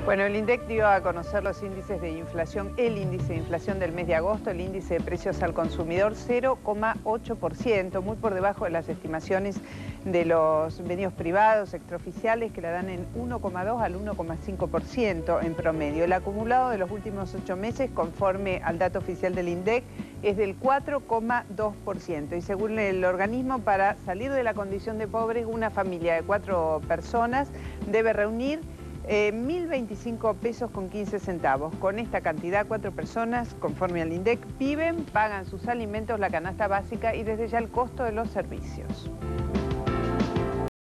Bueno, el INDEC dio a conocer los índices de inflación, el índice de inflación del mes de agosto, el índice de precios al consumidor 0,8%, muy por debajo de las estimaciones de los medios privados extraoficiales que la dan en 1,2 al 1,5% en promedio. El acumulado de los últimos 8 meses, conforme al dato oficial del INDEC, es del 4,2%. Y según el organismo, para salir de la condición de pobres, una familia de 4 personas debe reunir 1.025 pesos con 15 centavos. Con esta cantidad, 4 personas, conforme al INDEC, viven, pagan sus alimentos, la canasta básica y desde ya el costo de los servicios.